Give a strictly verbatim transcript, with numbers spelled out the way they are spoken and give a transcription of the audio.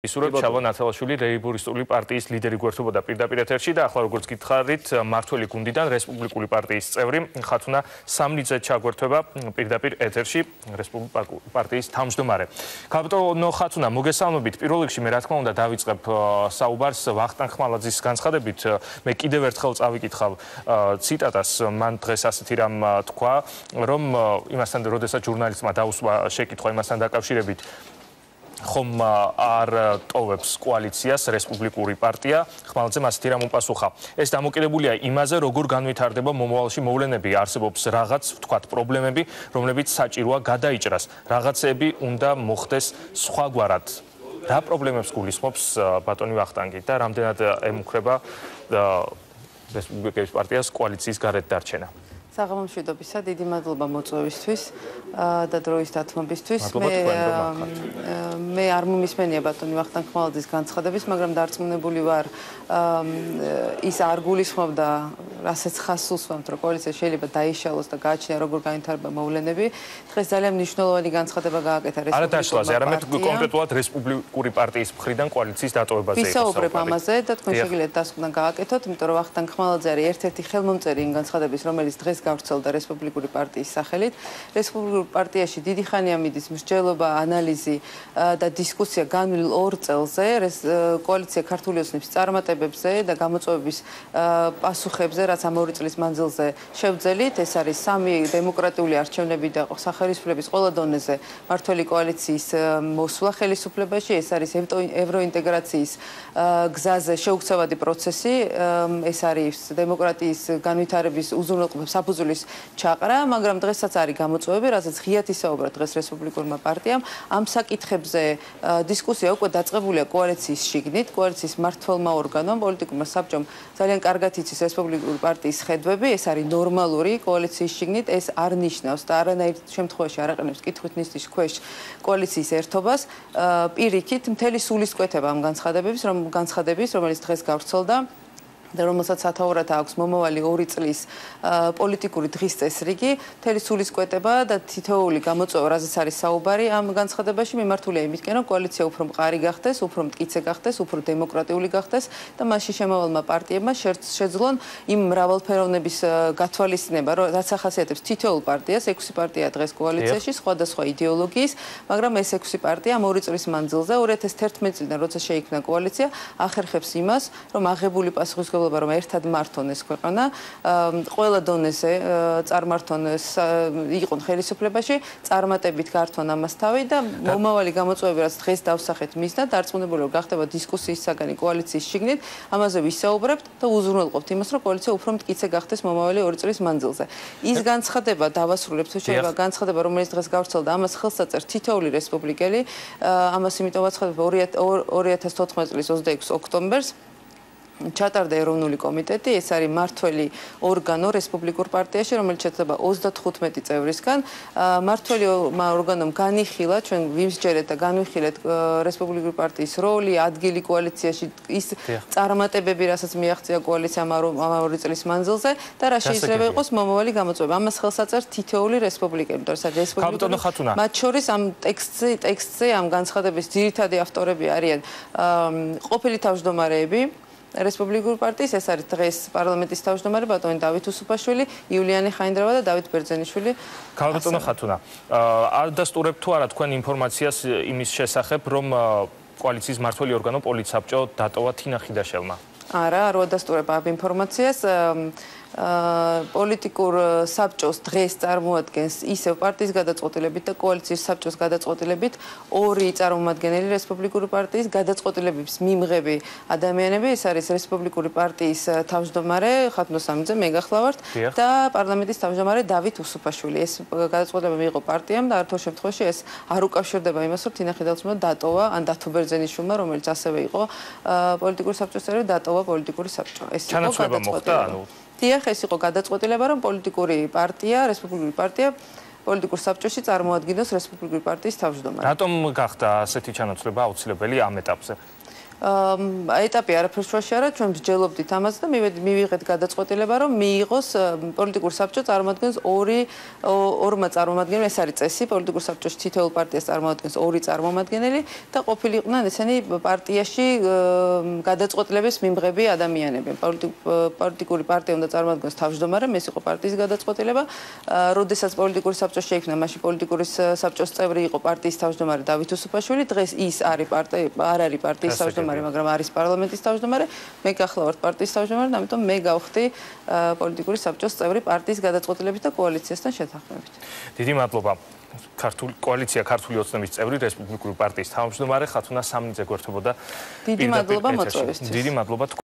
ისურვებ ჩალვა ნათელაშვილი ლეიბორისტული პარტიის ლიდერი გვერდებოდა პირდაპირ ეთერში და ახლა როგორც გითხარით მართველი გუნდიდან რესპუბლიკური პარტიის წევრი ხათუნა სამნიძე ჩაგვერთვება პირდაპირ ეთერში რესპუბლიკური პარტიის თავმჯდომარე. კაპიტანო ხათუნა, მოგესალმებით. პირველ რიგში მე რა თქმა უნდა დავიწყებ საუბარს ვახტანგ ხმალაძის განცხადებით. მე კიდევ ერთხელ წავიკითხავ ციტატას, მან დღეს ასეთი რამ თქვა, რომ იმასთან როდესაც ჟურნალისტმა დაუსვა შეკითხვა იმასთან დაკავშირებით ხომ არ ტოვებს კოალიციას რესპუბლიკური პარტია, ხმალაძემ ასეთი რამ უპასუხა. ეს დამოკიდებულია იმაზე, როგორ განვითარდება მომავალში მოვლენები, არსებობს რაღაც, ვთქვათ, პრობლემები, რომლებიც საჭიროა გადაიჭრას. რაღაცები უნდა მოხდეს სხვაგვარად. რა პრობლემებს გულისხმობს ბატონი ვახტანგი და რამდენად ემუქრება რესპუბლიკის პარტიას კოალიციის გარეთ დარჩენა? საღამომშვიდობისა, დიდი მადლობა მოწვევისთვის და დროის დათმობისთვის. მე არ მომისმენია ბატონი ვახტანგ ხმალაძის განცხადების, მაგრამ დარწმუნებული ვარ, ის არ გულისხმობდა, რასაც ხაზს უსვამთ, რომ კოალიცია შეიძლება დაიშალოს და გააჩნია როგორ განვითარდება მოვლენები. დღეს ძალიან მნიშვნელოვანი განცხადება გააკეთა რესპუბლიკურმა პარტიამ. არა დაშლაზე, არამედ კონკრეტულად რესპუბლიკური პარტიის მხრიდან კოალიციის დატოვებაზე. ვისაუბრებ ამაზე და თქვენ შეგიძლიათ დასკვნა გააკეთოთ, იმიტომ რომ ვახტანგ ხმალაძე არის ერთ-ერთი ხელმომწერი იმ განცხადების, რომელიც დღეს გავრცელდა რესპუბლიკური პარტიის სახელით. რესპუბლიკურ პარტიაში დიდი ხანია მიდის მსჯელობა, ანალიზი და დისკუსია განვლილ ორ წელზე კოალიცია ქართული ოცნების წარმატებებზე და გამოწვევების პასუხებზე, რაც ამ ორი წლის მანძილზე შევძელით. ეს არის სამი დემოკრატიული არჩევნები და სახელმწიფოების ყველა დონეზე მართველი კოალიციის მოსვლა ხელისუფლებაში. ეს არის ევროინტეგრაციის გზაზე შეუქცევადი პროცესი. ეს არის დემოკრატიის განვითარების უზრუნველყოფის საფუძვლის ჩაყრა, მაგრამ დღესაც არის გამოწვევები, რასაც ღიად ისაუბრა დღეს რესპუბლიკურმა პარტიამ. ამ საკითხებზე დისკუსია უკვე დაწყებულია კოალიციის შიგნით, კოალიციის მმართველმა ორგანომ, პოლიტიკურმა საბჭომ ძალიან კარგად იცის რესპუბლიკური პარტიის ხედვები, ეს არის ნორმალური კოალიციის შიგნით, ეს არ ნიშნავს და არანაირ შემთხვევაში არ აყენებს კითხვით ნისლის ქვეშ კოალიციის ერთობას. პირიქით, მთელი სულისკვეთება ამ განცხადებების, რომ განცხადების, რომელიც დღეს გავრცელდა და რომელსაც სათაურად აქვს მომავალი ორი წლის პოლიტიკური დღის წესრიგი, მთელი სულისკვეთება და თითოეული გამოწვევა, რაზეც არის საუბარი ამ განცხადებაში, მიმართულია იმისკენ, რომ კოალიცია უფრო მყარი გახდეს, უფრო მტკიცე გახდეს, უფრო დემოკრატიული გახდეს და მასში შემავალმა პარტიებმა შეძლონ იმ მრავალფეროვნების გათვალისწინება, რაც ახასიათებს თითოეულ პარტიას, ექვსი პარტია დღეს კოალიციაში, სხვადასხვა იდეოლოგიის, მაგრამ ეს ექვსი პარტია ამ ორი წლის მანძილზე, ორი ათას თერთმეტი წლიდან, როცა შეიქმნა კოალიცია, ახერხებს იმას, რომ აღებული პასუხისმგებლობა რომ ერთად მართონ ეს ქვეყანა, ყველა დონეზე წარმართონ იყვნენ ხელისუფლებაში, წარმატებით გართონ ამას თავი და მომავალი გამოწვევები, რაც დღეს დავსახეთ მისდა, დარწმუნებული რომ გახდება დისკუსიის საგანი კოალიციის შიგნით, ამაზე ვისაუბრებთ და უზრუნველყოფთ იმას, რომ კოალიცია უფრო მტკიცე გახდეს მომავალი ორი წლის მანძილზე. ის განცხადება დავასრულებთ, თუ შეიძლება განცხადება, რომელიც დღეს გავრცელდა, ამას ხელს აწერს თითოეული რესპუბლიკელი, ამას იმიტომ ვაცხადებ ორი ათას თოთხმეტი წლის ოცდაექვსი ოქტომბერს ჩატარდა ეროვნული კომიტეტი, ეს არის მმართველი ორგანო რესპუბლიკურ პარტიაში, რომელიც შედგება ოცდათხუთმეტი წევრისგან. მმართველი ორგანომ განიხილა, ჩვენ ვიმსჯერეთ და განვიხილეთ რესპუბლიკური პარტიის როლი, ადგილი კოალიციაში, ის წარმატებები, რასაც მიაღწია კოალიციამ ამ ორი წლის მანძილზე და რა შეიძლება იყოს მომავალი გამოწვევა. ამას ხელს აწერს თითოეული რესპუბლიკელი, იმიტომ რომ რესპუბლიკური მათ შორის ამ ტექსტზე, ტექსტზე ამ განცხადების ძირითადი ავტორები არიან ყოფილი თავმჯდომარეები რესპუბლიკური პარტიის, ეს არის დღეს პარლამენტის თავმჯდომარე ბატონი დავით უსუფაშვილი, იულიანე ხაინდრავა და დავით ბერძენიშვილი. კაპიტანო ხათუნა, არ დასტურებთ თუ არა თქვენ ინფორმაციას იმის შესახებ, რომ კოალიციის მმართველი ორგანო პოლიტსაბჭო დატოვა თინა ხიდაშელმა? არა, არ ვადასტურებ ამ ინფორმაციას. პოლიტიკურ საბჭოს დღეს წარმოადგენს ისევ პარტიის გადაწყვეტილებით და კოალიციის საბჭოს გადაწყვეტილებით ორი წარმომადგენელი რესპუბლიკური პარტიის გადაწყვეტილების მიმღები ადამიანები, ეს არის რესპუბლიკური პარტიის თავმჯდომარე ხათუნა სამნიძე, მე გახლავართ და პარლამენტის თავმჯდომარე დავით უსუფაშვილი. ეს გადაწყვეტილება მიიღო პარტიამ და არათუ შემთხვევაში ეს არ უკავშირდება იმას, რომ თინა ხიდაშელმა დატოვა ან დათო ბერძენიშვილმა, რომელიც ასევე იყო პოლიტიკური საბჭოს წევრი, დატოვა პოლიტიკური საბჭო. ეს იყო გადაწყვეტილება. დიახ, ეს იყო გადაწყვეტილება, რომ პოლიტიკური პარტია, რესპუბლიკური პარტია პოლიტიკურ საბჭოში წარმოადგენს რესპუბლიკური პარტიის თავმჯდომარე. რატომ გახდა ასეთი ჩანაცვლება აუცილებელი ამ ეტაპზე? ეტაპი არაფერს შუაში არა, ჩვენ ვსჯელობდით ამას და მივიღეთ გადაწყვეტილება, რომ მიიღოს პოლიტიკური საბჭო წარმოადგენს ორი ორმა წარმომადგენელმა, ეს არის წესი, პოლიტიკური საბჭოში თითოეულ პარტიას წარმოადგენს ორი წარმომადგენელი და ყოფილიყვნენ ესენი პარტიაში გადაწყვეტილების მიმღები ადამიანები. პოლიტიკური პარტია უნდა წარმოადგენს თავმჯდომარე, ეს იყო პარტიის გადაწყვეტილება. როდესაც პოლიტიკური საბჭო შეიქმნა, მაშინ პოლიტიკური საბჭოს წევრი იყო პარტიის თავმჯდომარე დავით უსუფაშვილი, დღეს ის არის პარტია, არ არის პარტიის თავმჯდომარე, მაგრამ არის პარლამენტის თავმჯდომარე. მე გახლავართ პარტიის თავმჯდომარე, ამიტომ მე გავხდი პოლიტიკური საბჭოს წევრი პარტიის გადაწყვეტილებით და კოალიციასთან შეთანხმებით. დიდი მადლობა. ქართული კოალიცია ქართული ოცნების წევრი რესპუბლიკური პარტიის თავმჯდომარე ხათუნა სამნიძე გვერდებოდა. დიდი მადლობა მოწვევისთვის. დიდი მადლობა.